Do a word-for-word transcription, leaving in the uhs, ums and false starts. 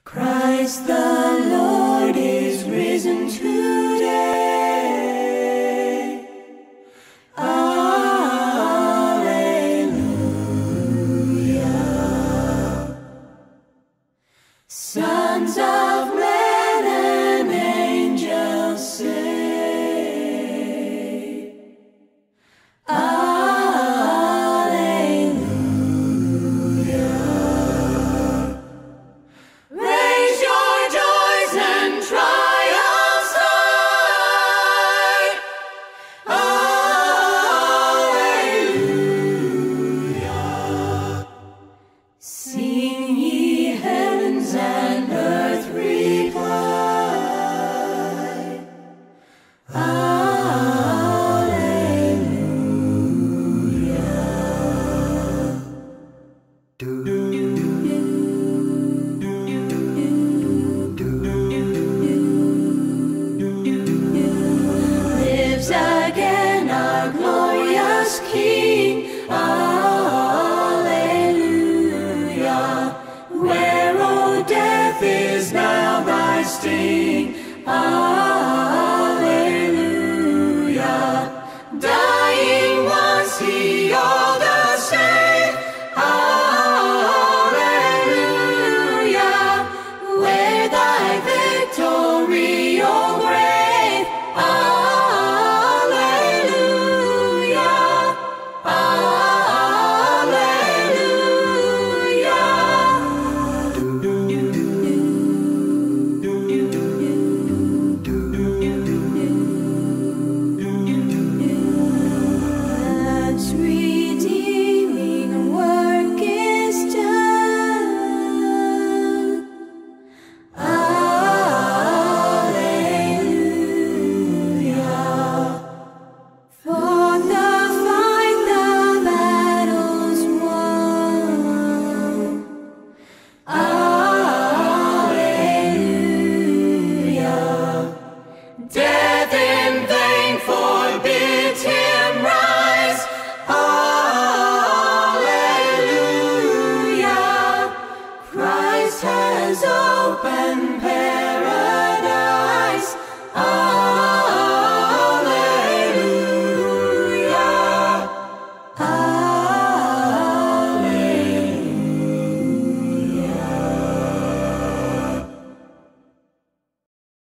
Christ the Lord is risen today. Alleluia. Sons of men and angels say, Alleluia. Raise your joys and triumphs high. Alleluia. Sing ye heavens and earth reply. Alleluia. Do, do, do. Lives again our glorious King. Alleluia. Where, O death, is now thy sting? Alleluia.